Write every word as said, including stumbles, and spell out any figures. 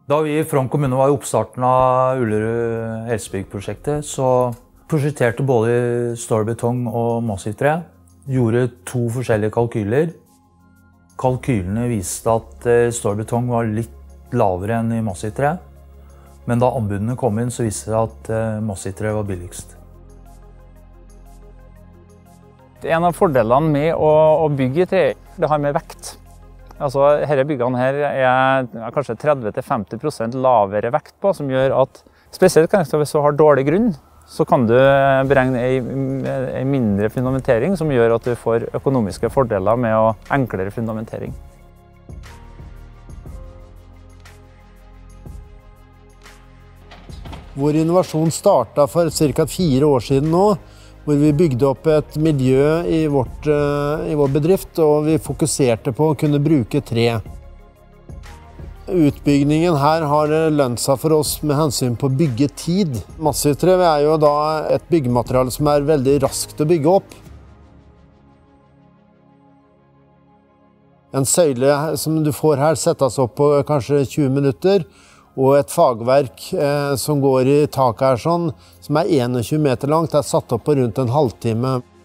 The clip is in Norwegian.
Da vi i Frogn kommune var i oppstarten av Ullerud helsebygg-prosjektet, så prosjekterte både Stål Betong og Massivtre. Gjorde to forskjellige kalkyler. Kalkylene viste at Stål Betong var litt lavere enn i Massivtre. Men da anbudene kom inn, så viste det at Massivtre var billigst. En av fordelene med å, å bygge i tre, det har med vekt. Altså, disse byggene her er kanskje tretti til femti prosent lavere vekt på, som gjør at, spesielt kanskje hvis du har dårlig grunn, så kan du beregne en mindre fundamentering, som gjør at du får økonomiske fordeler med å enklere fundamentering. Vår innovasjon startet for ca. fire år siden nå, hvor vi bygde opp et miljø i, vårt, i vår bedrift, og vi fokuserte på å kunne bruke tre. Utbyggingen her har lønt seg for oss med hensyn på byggetid. Massivtre er jo da et byggemateriale som er veldig raskt å bygge opp. En søyle som du får her settes opp på kanskje tjue minutter, og et fagverk eh, som går i taket her sånn, som er tjueen meter langt, er satt opp på rundt en halvtime.